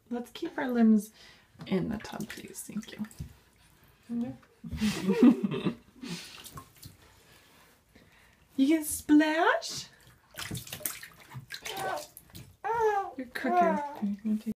Let's keep our limbs in the tub, please. Thank you. You can splash? You're cooking.